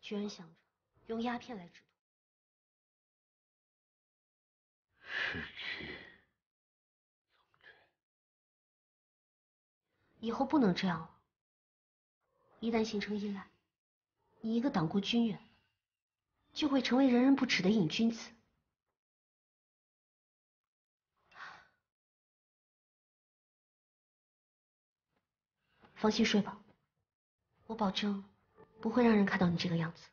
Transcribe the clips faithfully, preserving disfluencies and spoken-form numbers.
居然想着用鸦片来止痛。 失去，从缺。 以后不能这样了。一旦形成依赖，你一个党过军远，就会成为人人不齿的瘾君子。放心睡吧，我保证不会让人看到你这个样子。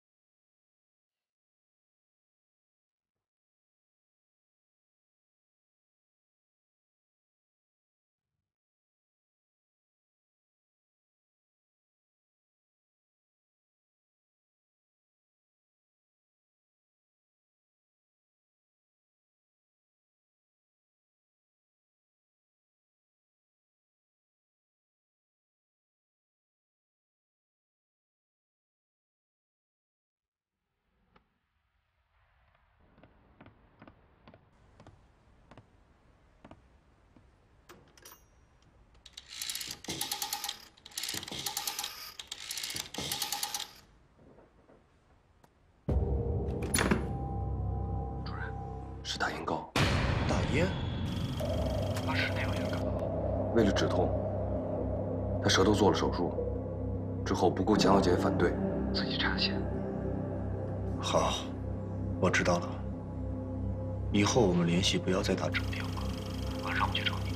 是打烟膏， 打烟？ 他室内有烟膏。为了止痛，他舌头做了手术，之后不顾蒋小姐反对，自己插线。 好，我知道了。以后我们联系不要再打这个电话，晚上我去找你。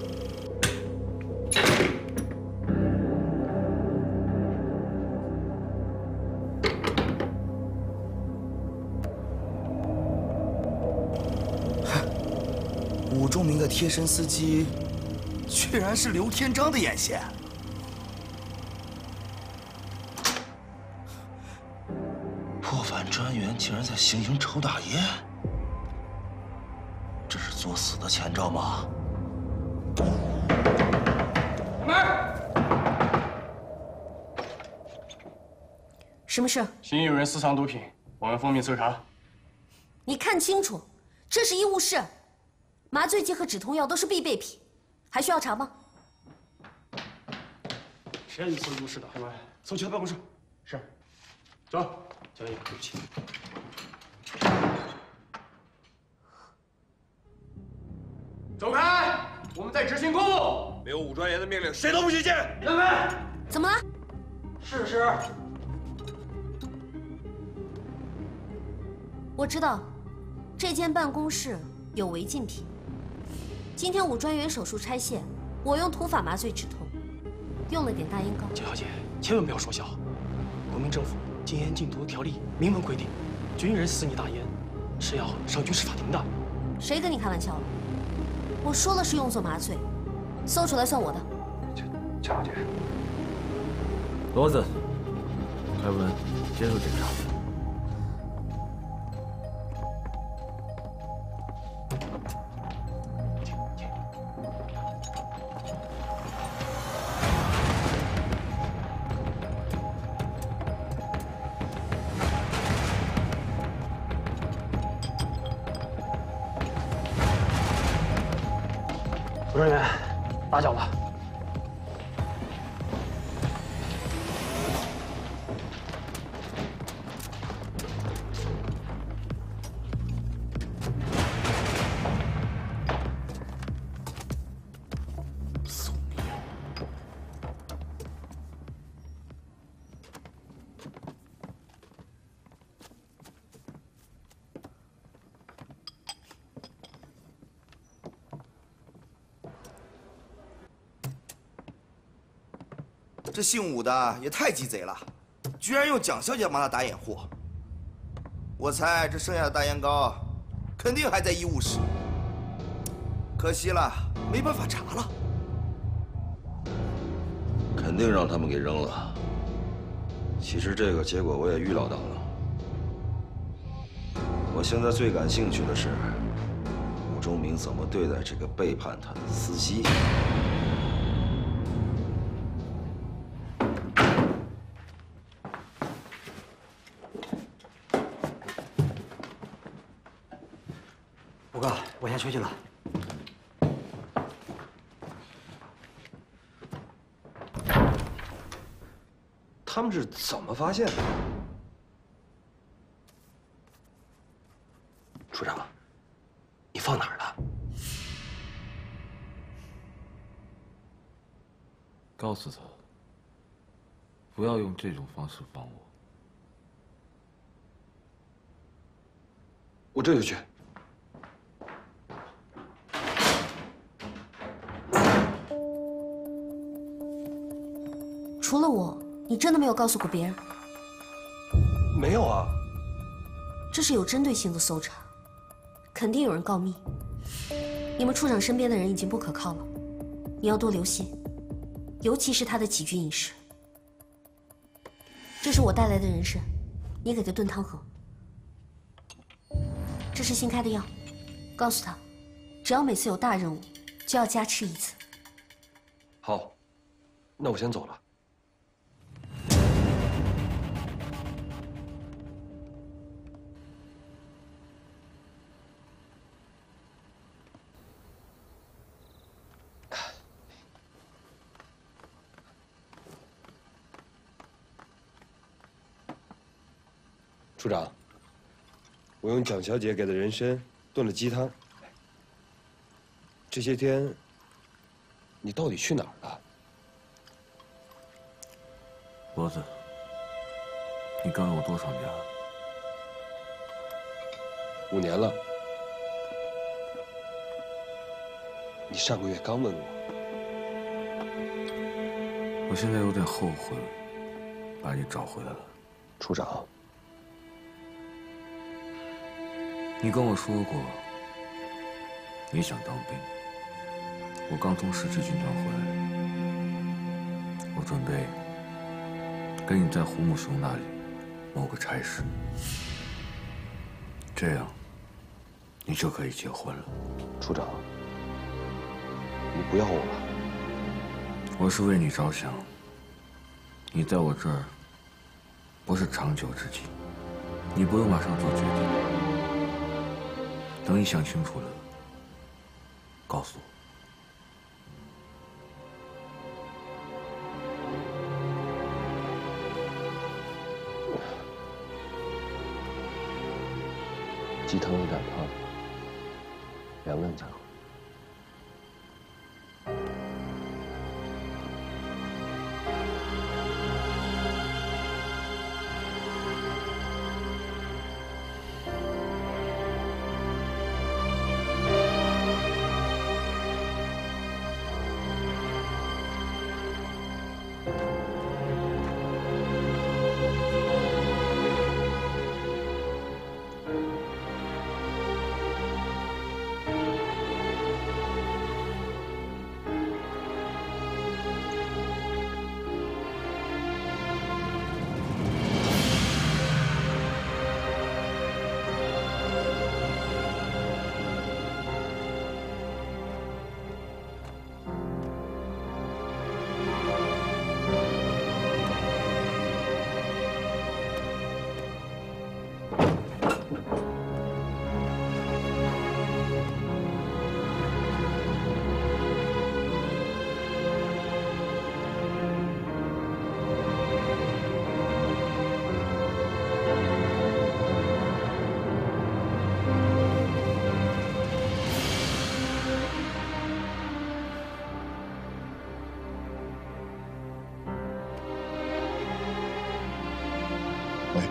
武忠明的贴身司机，居然是刘天章的眼线。 破反专员竟然在行营抽大烟，这是作死的前兆吗？ 开门！ 什么事？ 新有人私藏毒品，我们奉命搜查。 你看清楚，这是医务室。麻醉剂和止痛药都是必备品，还需要查吗？ 谁让你搜医务室的？开门，搜其他办公室。是。走，交易，对不起。走开！我们在执行公务。 没有武专员的命令，谁都不许进。 让开！ 怎么了？ 试试。 我知道，这间办公室有违禁品。今天武专员手术拆线，我用土法麻醉止痛，用了点大烟膏。 江小姐，千万不要说笑。国民政府禁烟禁毒条例明文规定，军人私拟大烟是要上军事法庭的。 谁跟你开玩笑了？我说了是用作麻醉，搜出来算我的。 江小姐， 骡子，开门，接受检查。 武专员，打搅了。 这姓武的也太鸡贼了，居然用蒋小姐帮他打掩护。我猜这剩下的大烟膏，肯定还在医务室。可惜了，没办法查了。 肯定让他们给扔了。其实这个结果我也预料到了。我现在最感兴趣的是，武忠明怎么对待这个背叛他的司机。 五哥，我先出去了。 他们是怎么发现的？ 处长，你放哪儿了？ 告诉他，不要用这种方式放我。 我这就去。 除了我，你真的没有告诉过别人？ 没有啊。 这是有针对性的搜查，肯定有人告密。你们处长身边的人已经不可靠了，你要多留心，尤其是他的起居饮食。这是我带来的人参，你给他炖汤喝。这是新开的药，告诉他，只要每次有大任务，就要加吃一次。 好，那我先走了。处长，我用蒋小姐给的人参炖了鸡汤。这些天，你到底去哪儿了？ 脖子，你跟了我多少年了？ 五年了。你上个月刚问我。 我现在有点后悔，把你找回来了。 处长。 你跟我说过，你想当兵。我刚从十七军团回来，我准备跟你在胡木雄那里谋个差事，这样你就可以结婚了。 处长，你不要我了。 我是为你着想，你在我这儿不是长久之计，你不用马上做决定。等你想清楚了，告诉我。 鸡汤有点烫，凉凉再喝。 喂，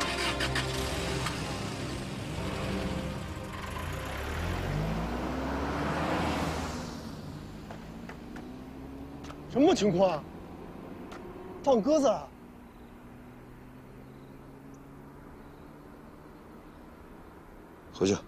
什么情况啊？放鸽子了？ 回去。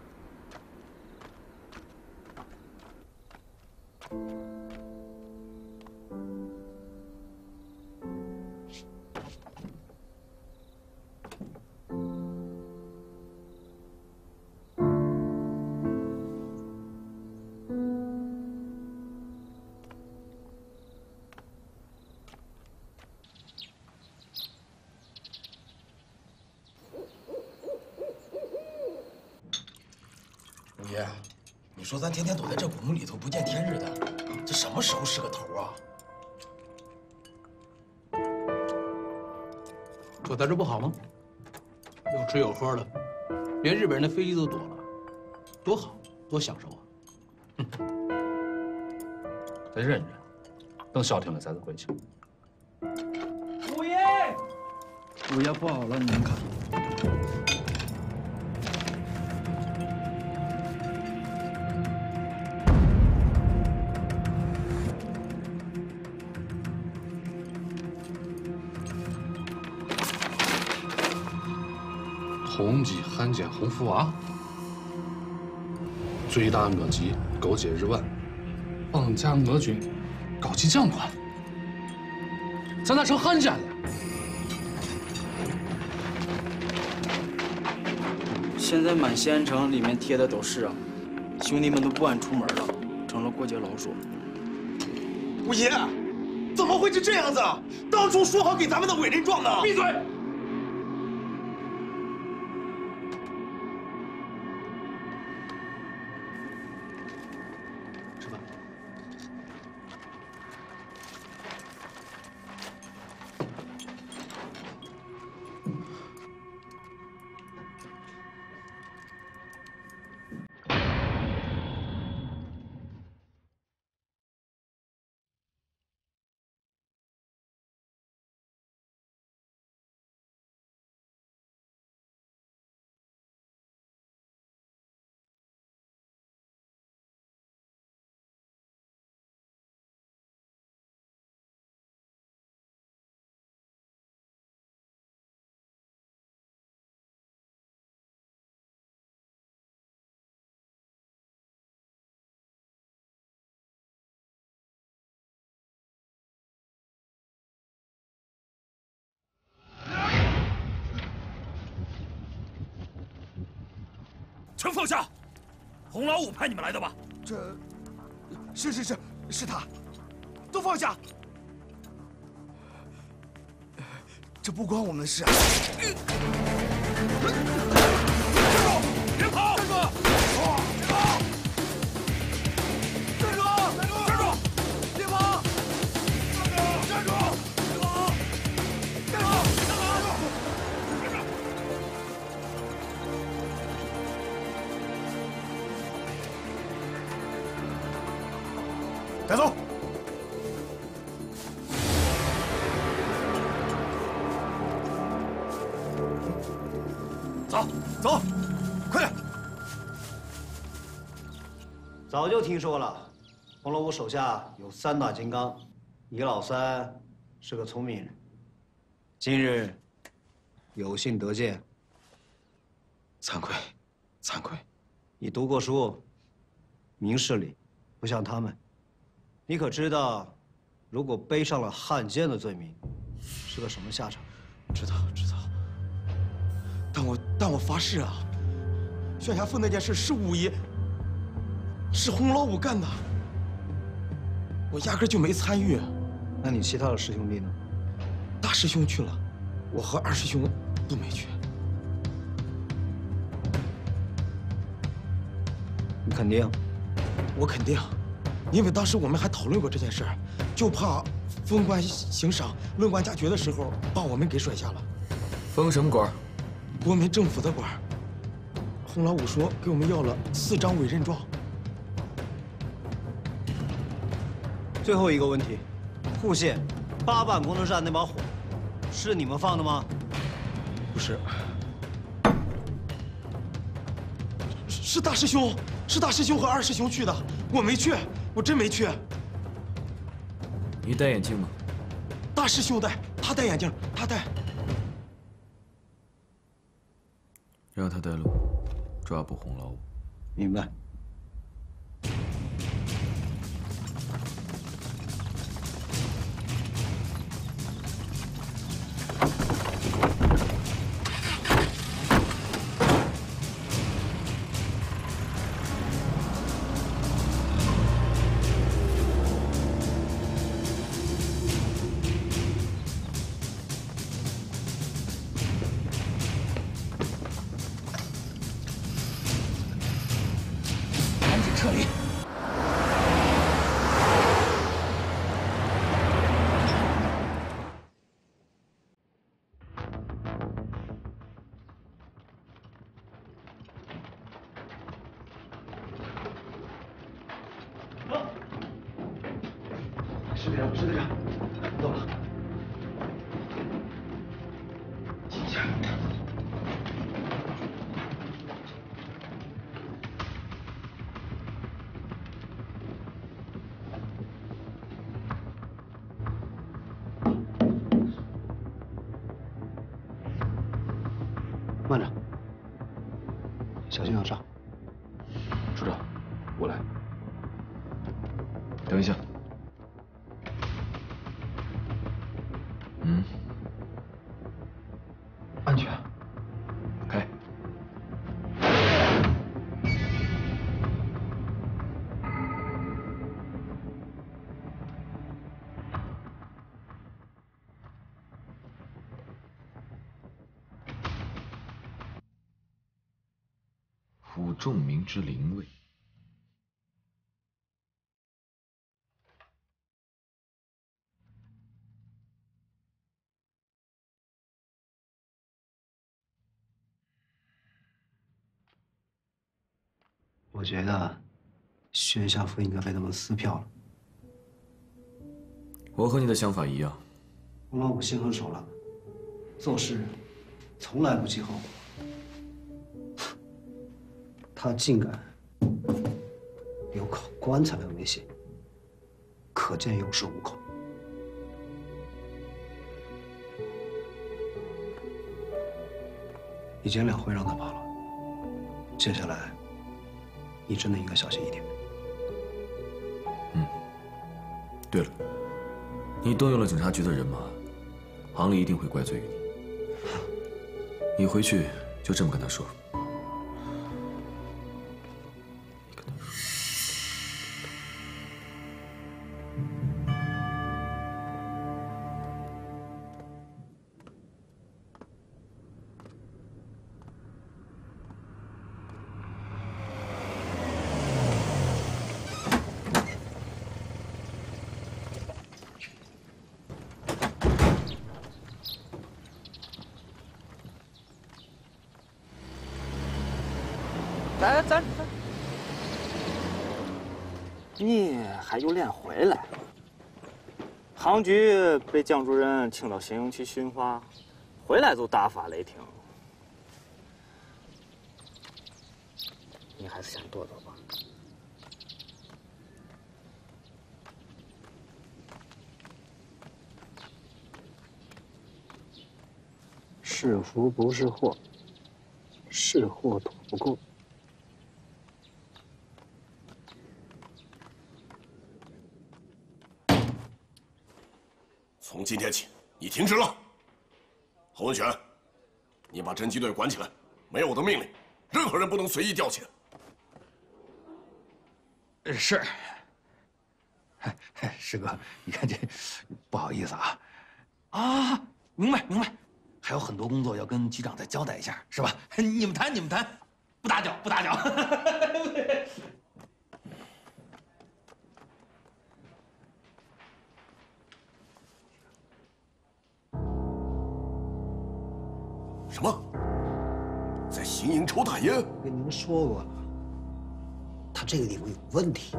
五爷，你说咱天天躲在这古墓里头不见天日的，这什么时候是个头啊？ 躲在这不好吗？有吃有喝的，连日本人的飞机都躲了。 多好，多享受啊！哼，再忍忍，等消停了咱再回去。 五爷，五爷不好了，你们看。 通缉汉奸洪福娃，罪大恶极，勾结日伪，绑架俄军高级将官，咱咋成汉奸了？ 现在满西安城里面贴的都是啊，兄弟们都不敢出门了，成了过街老鼠。 五爷，怎么会是这样子？当初说好给咱们的委任状呢？ 闭嘴！ 全放下！洪老五派你们来的吧？ 这，是是是，是他，都放下！这不关我们的事啊！ 别跑！站住！ 站住！站住！站住！别跑！站住！别跑！站住！带走！走走，快点！ 早就听说了，红楼五手下有三大金刚，你老三是个聪明人。今日有幸得见， 惭愧，惭愧。 你读过书，明事理，不像他们。你可知道，如果背上了汉奸的罪名，是个什么下场？ 知道，知道。但我但我发誓啊，悬崖峰那件事是五爷，是洪老五干的，我压根就没参与。 那你其他的师兄弟呢？ 大师兄去了，我和二师兄都没去。 你肯定？ 我肯定，因为当时我们还讨论过这件事，就怕封官行赏、论官加爵的时候把我们给甩下了。 封什么官？ 国民政府的官。洪老五说给我们要了四张委任状。 最后一个问题，户县八万工程站那把火，是你们放的吗？ 不是，是大师兄，是大师兄和二师兄去的，我没去，我真没去。 你戴眼镜吗？ 大师兄戴，他戴眼镜，他戴。 让他带路，抓捕洪老五。 明白。 撤离！ 石队长，到了。静下。慢着，小心向上。 处长，我来。等一下。嗯，安全。开。辅仲明之灵位。 我觉得宣孝夫应该被他们撕票了。 我和你的想法一样。 洪老五心狠手辣，做事从来不计后果。他竟敢有考棺材的威胁，可见有恃无恐。一检两会让他跑了，接下来你真的应该小心一点。 嗯。对了，你动用了警察局的人马，行里一定会怪罪于你。你回去就这么跟他说。 来，咱咱，你还有脸回来？杭局被江主任请到新营去训话，回来就大发雷霆。你还是先躲躲吧。 是福不是祸，是祸躲不过。 从今天起，你停职了。侯文全，你把侦缉队管起来，没有我的命令，任何人不能随意调遣。 是。师哥，你看这，不好意思啊。啊，明白明白，还有很多工作要跟局长再交代一下，是吧？你们谈你们谈，不打搅不打搅。 什么？在行营抽大烟？ 我跟您说过了，他这个地方有问题。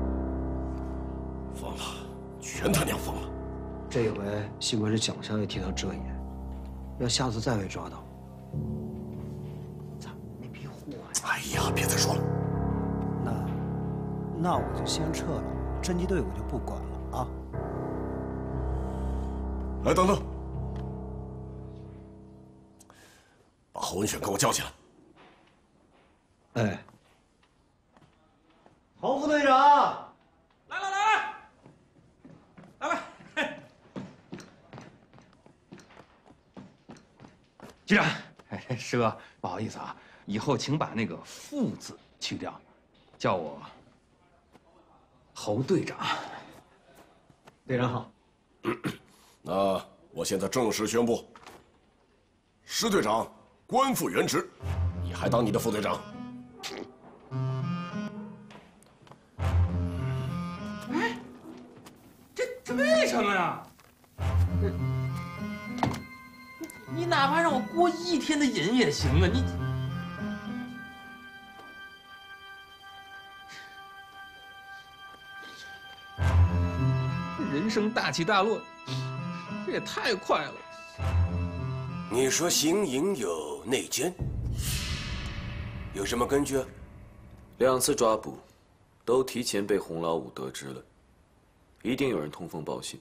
疯了，全他娘疯了！ 这回幸亏是蒋少爷替他遮掩，要下次再被抓到，咱没批货呀！ 哎呀，别再说了。 那，那我就先撤了，侦缉队我就不管了啊。 来，等等。把侯文选给我叫起来。 哎， 侯副队长， 来来来来，来来，局长，哎，师哥，不好意思啊，以后请把那个“副”字去掉，叫我侯队长。 队长好。 那我现在正式宣布，师队长官复原职，你还当你的副队长？ 哎，这这为什么呀？你你哪怕让我过一天的瘾也行啊！你人生大起大落，这也太快了。 你说邢营有内奸，有什么根据啊？ 两次抓捕，都提前被洪老五得知了，一定有人通风报信。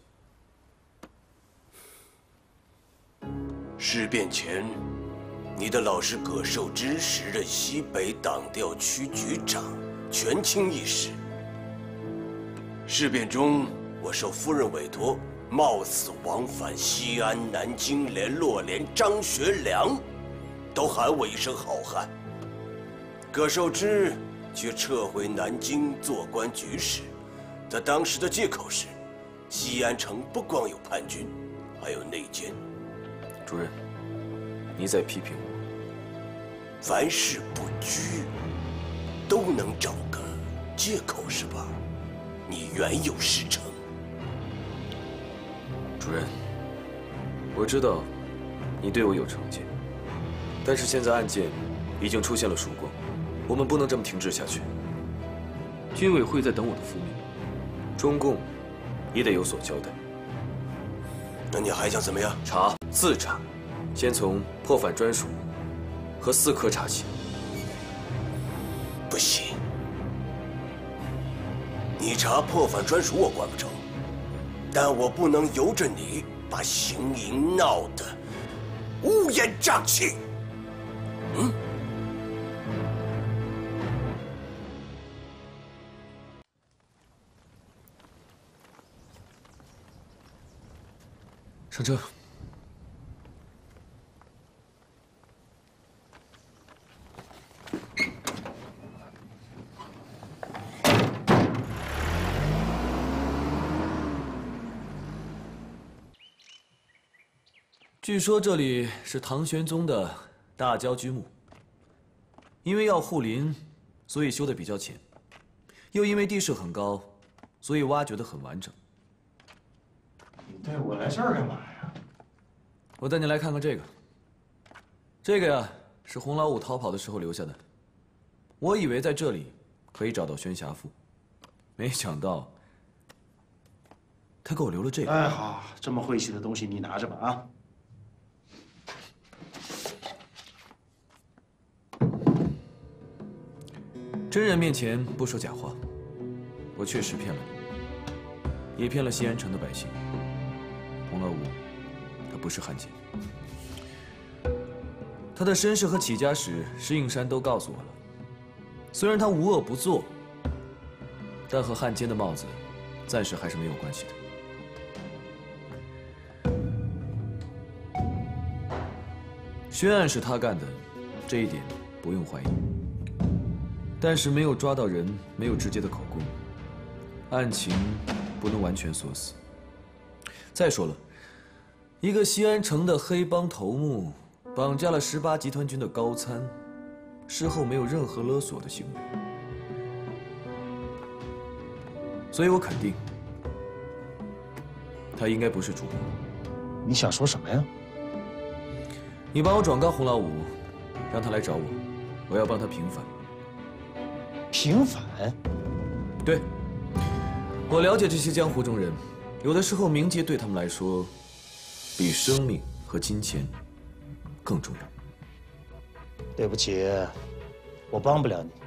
事变前，你的老师葛寿之时任西北党调区局长，权倾一时。事变中，我受夫人委托，冒死往返西安、南京，联络连张学良都喊我一声好汉。葛寿之却撤回南京做官局势，他当时的借口是，西安城不光有叛军，还有内奸。 主任，你在批评我？ 凡事不拘，都能找个借口是吧？你原有事成。 主任，我知道你对我有成见，但是现在案件已经出现了曙光，我们不能这么停滞下去。军委会在等我的复命，中共也得有所交代。 那你还想怎么样？ 查，自查，先从破反专属和四科查起。 不行，你查破反专属我管不着，但我不能由着你把邢营闹得乌烟瘴气。嗯。 上车。据说这里是唐玄宗的大郊居墓，因为要护林，所以修得比较浅，又因为地势很高，所以挖掘得很完整。 你带我来这儿干嘛呀？ 我带你来看看这个。这个呀，是洪老五逃跑的时候留下的。我以为在这里可以找到宣侠赋，没想到他给我留了这个。 哎，好，这么晦气的东西你拿着吧啊。 真人面前不说假话，我确实骗了你，也骗了西安城的百姓。洪老五，他不是汉奸，他的身世和起家史，石景山都告诉我了。虽然他无恶不作，但和汉奸的帽子，暂时还是没有关系的。宣案是他干的，这一点不用怀疑。但是没有抓到人，没有直接的口供，案情不能完全锁死。再说了，一个西安城的黑帮头目绑架了十八集团军的高参，事后没有任何勒索的行为，所以我肯定，他应该不是主谋。 你想说什么呀？ 你帮我转告洪老五，让他来找我，我要帮他平反。 平反？ 对，我了解这些江湖中人，有的时候冥界对他们来说，比生命和金钱更重要。 对不起，我帮不了你。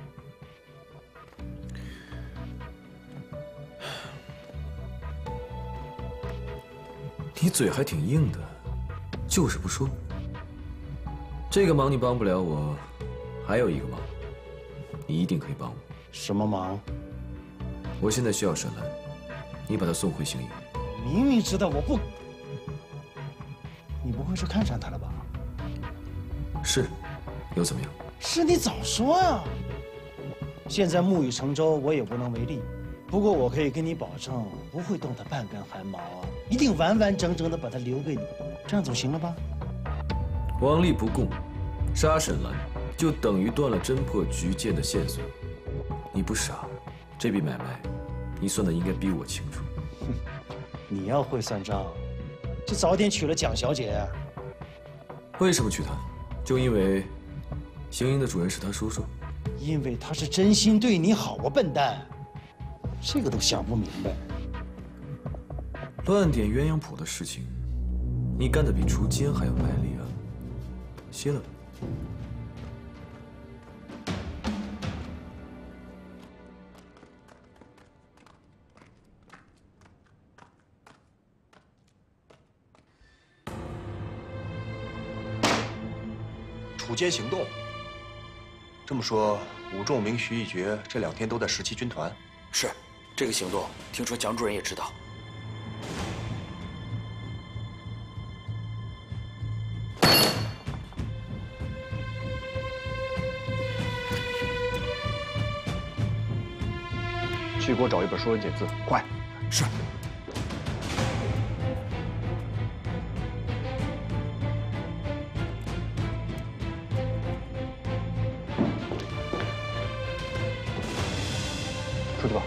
你嘴还挺硬的，就是不说。这个忙你帮不了我，还有一个忙。你一定可以帮我。 什么忙？ 我现在需要沈兰，你把她送回邢营。 明明知道我不……你不会是看上她了吧？ 是，又怎么样？ 是你早说呀！现在木已成舟，我也无能为力。不过我可以跟你保证，不会动她半根汗毛，一定完完整整的把她留给你，这样总行了吧？ 王力不供，杀沈兰。就等于断了侦破局件的线索。你不傻，这笔买卖，你算的应该比我清楚。 你要会算账，就早点娶了蒋小姐。 为什么娶她？就因为邢营的主人是她叔叔。 因为他是真心对你好啊，笨蛋！这个都想不明白。 乱点鸳鸯谱的事情，你干得比锄奸还要卖力啊！歇了吧。 锄奸行动。这么说，武仲明、徐一觉这两天都在十七军团。 是，这个行动听说蒋主任也知道。 去给我找一本《说文解字》，快！ 是。 出去吧。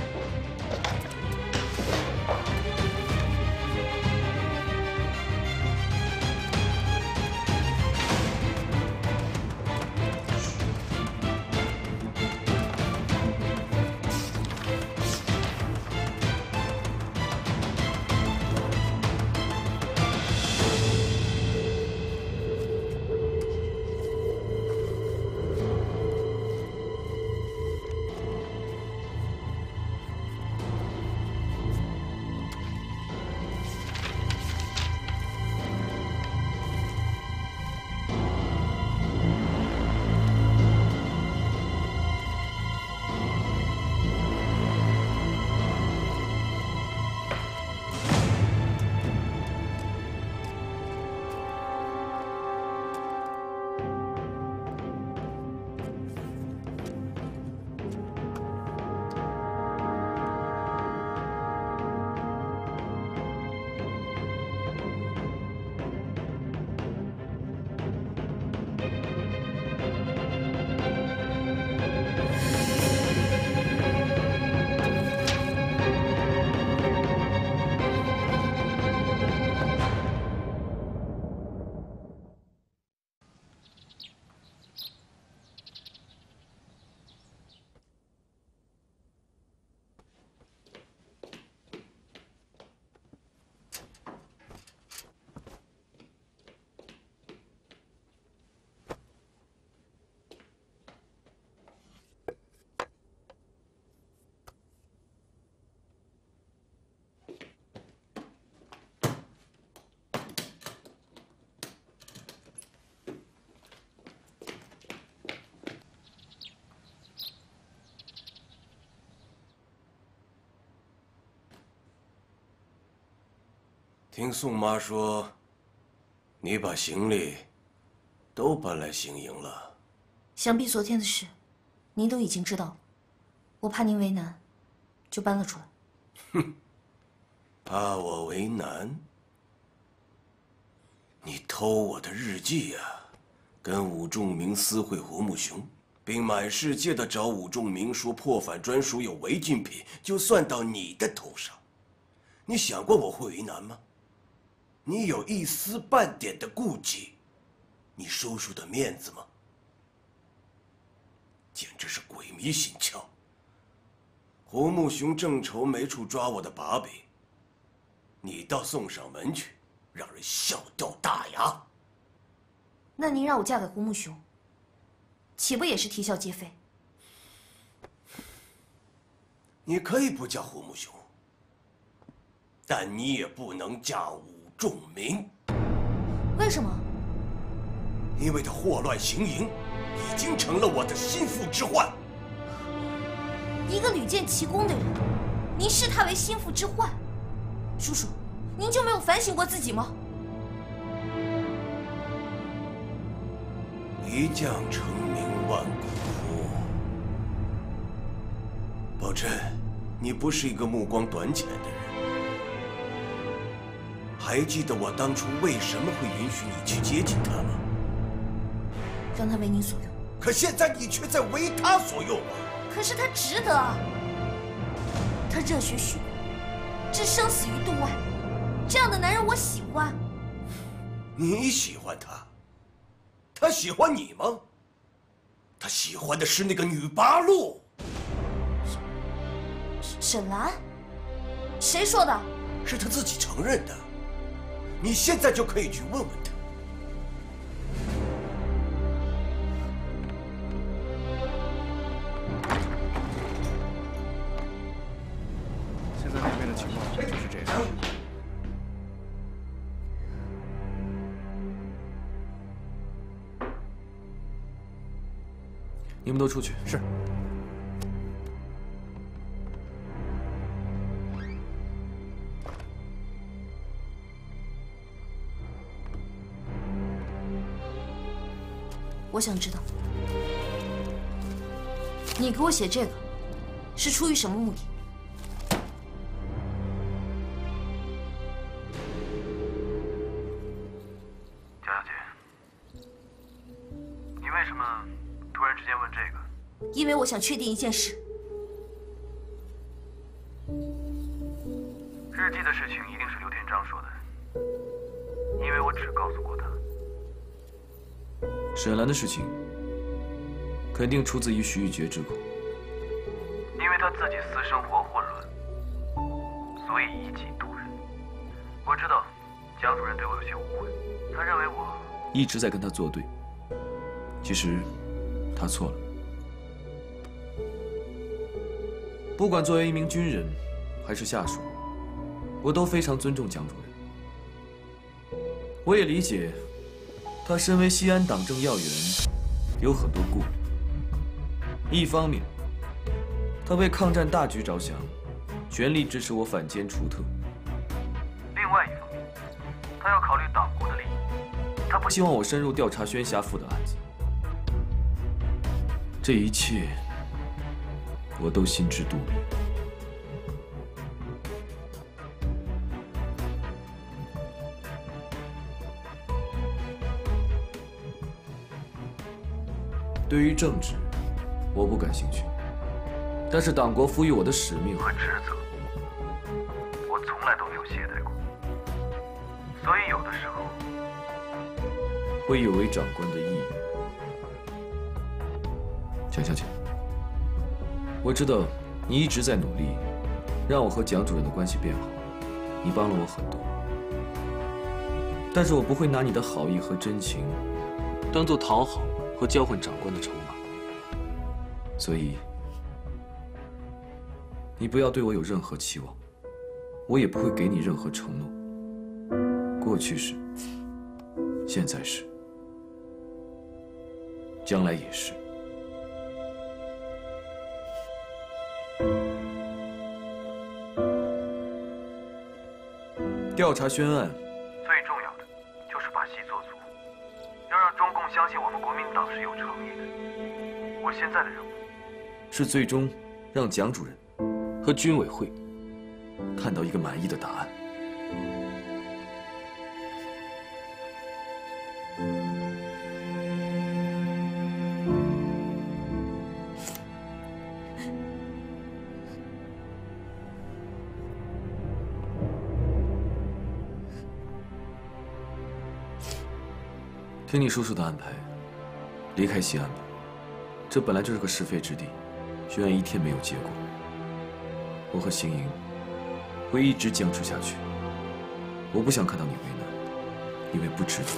听宋妈说，你把行李都搬来行营了。 想必昨天的事，您都已经知道了。我怕您为难，就搬了出来。 哼，怕我为难？你偷我的日记呀、啊，跟武仲明私会胡慕雄，并满世界的找武仲明说破反专属有违禁品，就算到你的头上。你想过我会为难吗？你有一丝半点的顾忌，你叔叔的面子吗？简直是鬼迷心窍。胡慕雄正愁没处抓我的把柄，你倒送上门去，让人笑掉大牙。 那您让我嫁给胡慕雄，岂不也是啼笑皆非？ 你可以不嫁胡慕雄，但你也不能嫁武仲明。 为什么？ 因为他祸乱行营，已经成了我的心腹之患。 一个屡建奇功的人，您视他为心腹之患，叔叔，您就没有反省过自己吗？ 一将成名万骨枯。宝珍，你不是一个目光短浅的人。还记得我当初为什么会允许你去接近他吗？ 让他为您所用。 可现在你却在为他所用啊！ 可是他值得啊！他热血许国，置生死于度外，这样的男人我喜欢。 你喜欢他？他喜欢你吗？他喜欢的是那个女八路。 沈兰？谁说的？ 是他自己承认的。你现在就可以去问问他。 现在那边的情况就是这样。 你们都出去。 是。 我想知道，你给我写这个，是出于什么目的？ 江小姐，你为什么突然之间问这个？ 因为我想确定一件事。 日记的事情一定是刘天章说的，因为我只告诉过他。 沈兰的事情，肯定出自于徐玉珏之口。 因为他自己私生活混乱，所以一己度人。我知道蒋主任对我有些误会，他认为我一直在跟他作对。其实，他错了。不管作为一名军人，还是下属，我都非常尊重蒋主任。我也理解。他身为西安党政要员，有很多顾虑。一方面，他为抗战大局着想，全力支持我反间除特； 另外一方面，他要考虑党国的利益，他不希望我深入调查宣侠赋的案子。这一切，我都心知肚明。对于政治，我不感兴趣，但是党国赋予我的使命和职责，我从来都没有懈怠过。所以有的时候， 会有违长官的意愿。蒋小姐，我知道你一直在努力，让我和蒋主任的关系变好，你帮了我很多。但是我不会拿你的好意和真情，当做讨好和交换长官的筹码，所以你不要对我有任何期望，我也不会给你任何承诺。过去是，现在是，将来也是。调查宣案， 最重要的就是把戏做足，要让中共相信我们国民党是有诚意的。我现在的任务是最终让蒋主任和军委会看到一个满意的答案。听你叔叔的安排，离开西安吧。这本来就是个是非之地，宣案一天没有结果，我和邢莹会一直僵持下去。我不想看到你为难，因为不值得。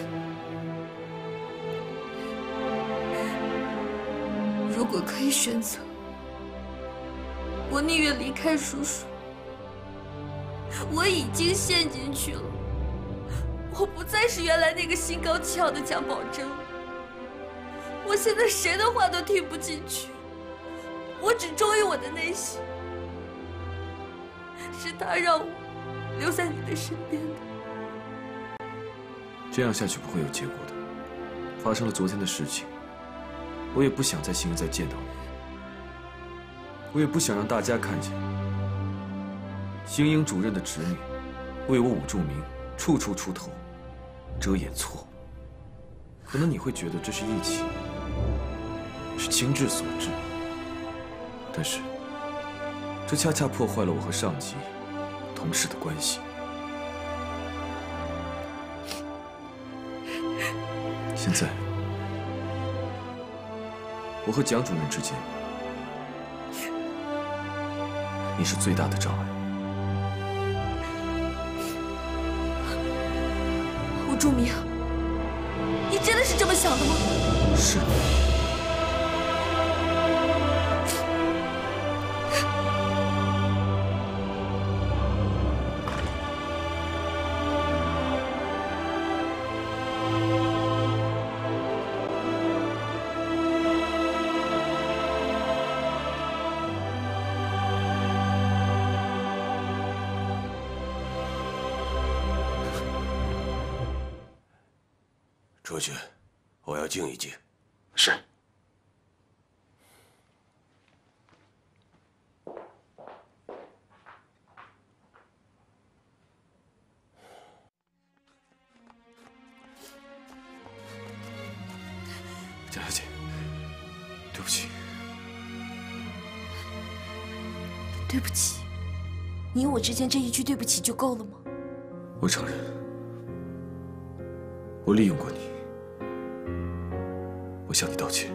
如果可以选择，我宁愿离开叔叔。我已经陷进去了。我不再是原来那个心高气傲的蒋宝珍了，我现在谁的话都听不进去，我只忠于我的内心。是他让我留在你的身边的。 这样下去不会有结果的。发生了昨天的事情，我也不想在邢营再见到你，我也不想让大家看见邢营主任的侄女为我武仲明处处出头。遮掩错，可能你会觉得这是义气，是情志所致，但是这恰恰破坏了我和上级、同事的关系。现在，我和蒋主任之间，你是最大的障碍。 著名？你真的是这么想的吗？ 是。 出去，我要静一静。 是。 江小姐，对不起。 对不起，你我之间这一句对不起就够了吗？ 我承认，我利用过你。我向你道歉。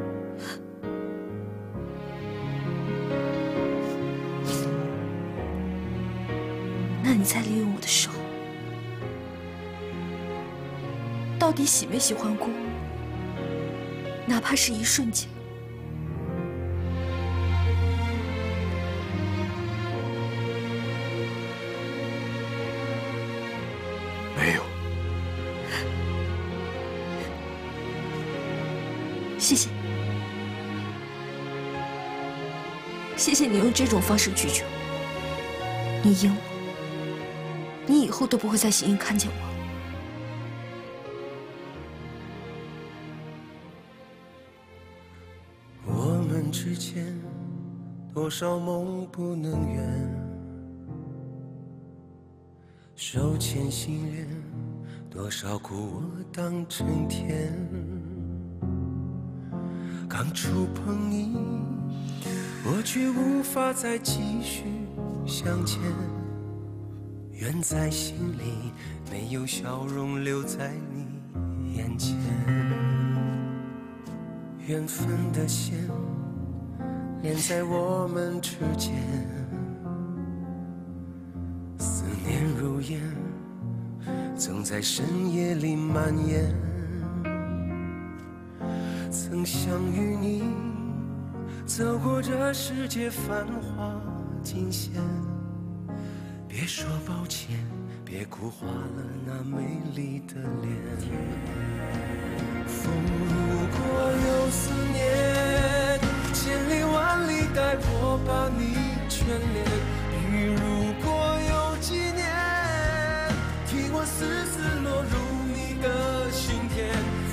那你在利用我的时候，到底喜没喜欢过我？哪怕是一瞬间。 没有。 谢谢，谢谢你用这种方式拒绝我。你赢了，你以后都不会再形影看见我。 我们之间多少梦不能圆，手牵心连，多少苦我当成甜。刚触碰你，我却无法再继续向前。愿在心里，没有笑容留在你眼前。缘分的线连在我们之间，思念如烟，总在深夜里蔓延。曾相遇你，走过这世界繁华尽现。别说抱歉，别哭花了那美丽的脸。风如果有思念，千里万里带我把你眷恋。雨如果有纪念，替我丝丝落入你的心田。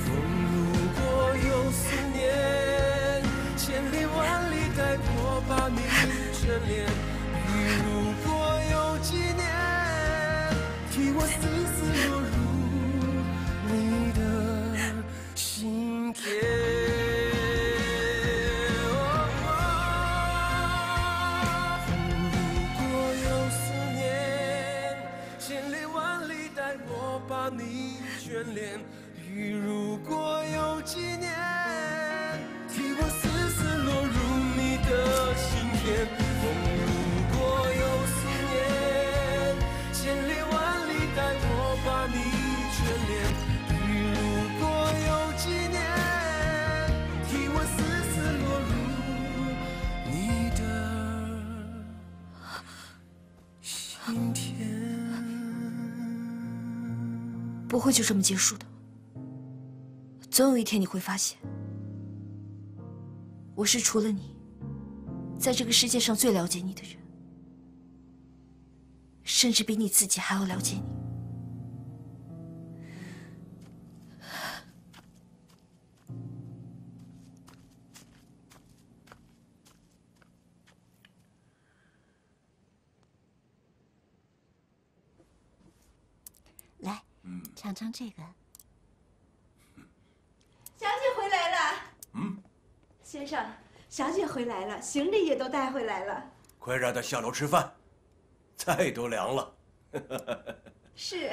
有思念，千里万里带我把你眷恋。雨如果有纪念，替我丝丝落入你的心田。如果有思念，千里万里带我把你眷恋。雨如果有纪念，替我丝丝落入你的心田。风如果有思念，千里万里带我把你眷恋。雨如果有纪念，替我丝丝落入你的心田。 不会就这么结束的。总有一天你会发现，我是除了你，在这个世界上最了解你的人，甚至比你自己还要了解你。 来，尝尝这个。 小姐回来了。 嗯， 先生，小姐回来了，行李也都带回来了。 快让她下楼吃饭，菜都凉了。 是。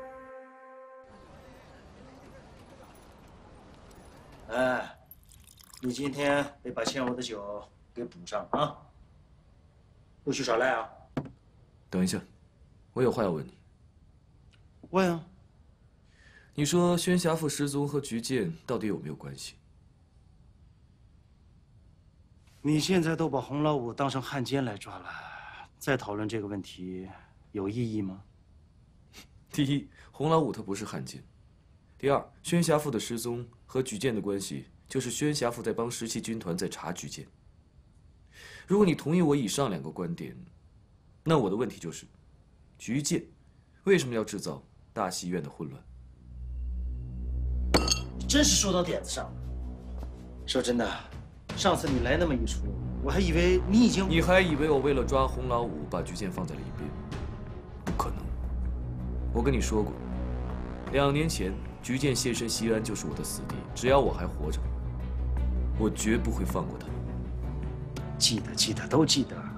哎， 你今天得把欠我的酒给补上啊！不许耍赖啊！ 等一下，我有话要问你。 问啊！ 你说宣侠父失踪和菊剑到底有没有关系？ 你现在都把洪老五当成汉奸来抓了，再讨论这个问题有意义吗？ 第一，洪老五他不是汉奸；第二，宣侠父的失踪和菊剑的关系，就是宣侠父在帮十七军团在查菊剑。如果你同意我以上两个观点，那我的问题就是：菊剑为什么要制造大戏院的混乱？ 真是说到点子上了。说真的，上次你来那么一出，我还以为你已经…… 你还以为我为了抓洪老五把菊剑放在了一边？不可能！我跟你说过，两年前菊剑现身西安就是我的死地，只要我还活着，我绝不会放过他。 记得，记得，都记得。